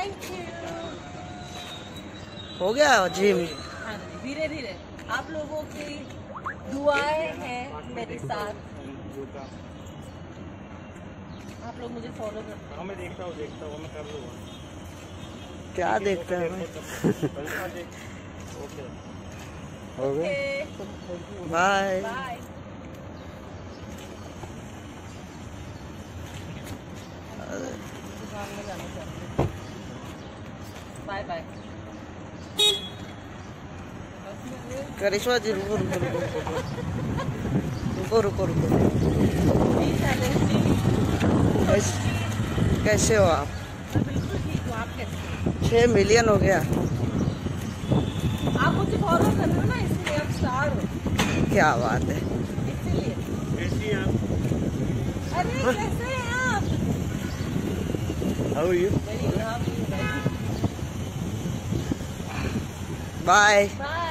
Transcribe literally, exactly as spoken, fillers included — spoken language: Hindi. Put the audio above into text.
Thank you. हो गया जिम? हाँ धीरे धीरे, आप लोगों की दुआएं हैं मेरे साथ, आप लोग मुझे फॉलो करते हैं। मैं देखता हूँ देखता हूँ मैं कर लूँगा। क्या देखता है? ओके हो गया, bye bye. Bye bye. Karishma ji रुको रुको रुको रुको रुको रुको कैसे, कैसे हो आप? बिल्कुल ठीक हूँ, आप कैसे? छह मिलियन हो गया। आप मुझे फॉलो कर रहे हो ना, इसलिए आप स्टार हो। क्या बात है, इसीलिए। कैसी आप? अरे कैसे हैं आप? How are you? Very good. Bye. Bye.